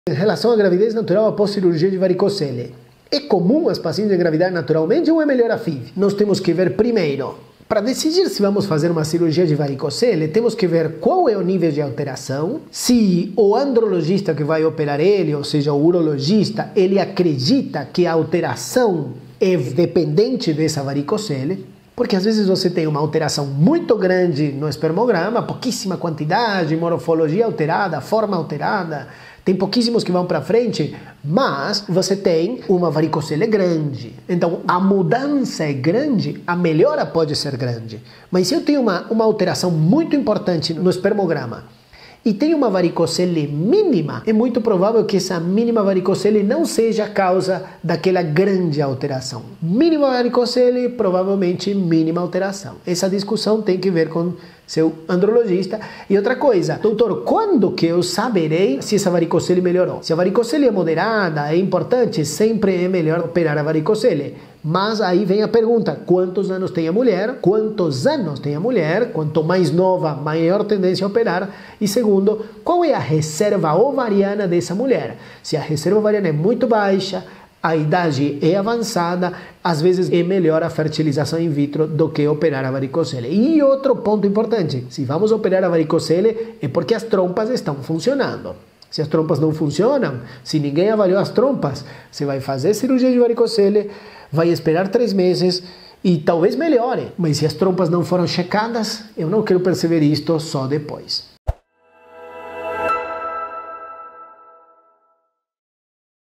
Em relação à gravidez natural após cirurgia de varicocele, é comum as pacientes engravidar naturalmente ou é melhor a FIV? Nós temos que ver primeiro, para decidir se vamos fazer uma cirurgia de varicocele, temos que ver qual é o nível de alteração, se o andrologista que vai operar ele, ou seja, o urologista, ele acredita que a alteração é dependente dessa varicocele, porque às vezes você tem uma alteração muito grande no espermograma, pouquíssima quantidade, morfologia alterada, forma alterada, tem pouquíssimos que vão para frente, mas você tem uma varicocele grande. Então, a mudança é grande, a melhora pode ser grande. Mas se eu tenho uma alteração muito importante no espermograma e tenho uma varicocele mínima, é muito provável que essa mínima varicocele não seja a causa daquela grande alteração. Mínima varicocele, provavelmente mínima alteração. Essa discussão tem que ver com seu andrologista. E outra coisa, doutor, quando que eu saberei se essa varicocele melhorou? Se a varicocele é moderada, é importante, sempre é melhor operar a varicocele. Mas aí vem a pergunta, quantos anos tem a mulher? Quantos anos tem a mulher? Quanto mais nova, maior tendência a operar. E segundo, qual é a reserva ovariana dessa mulher? Se a reserva ovariana é muito baixa, a idade é avançada, às vezes é melhor a fertilização in vitro do que operar a varicocele. E outro ponto importante, se vamos operar a varicocele é porque as trompas estão funcionando. Se as trompas não funcionam, se ninguém avaliou as trompas, você vai fazer cirurgia de varicocele, vai esperar 3 meses e talvez melhore. Mas se as trompas não foram checadas, eu não quero perceber isto só depois.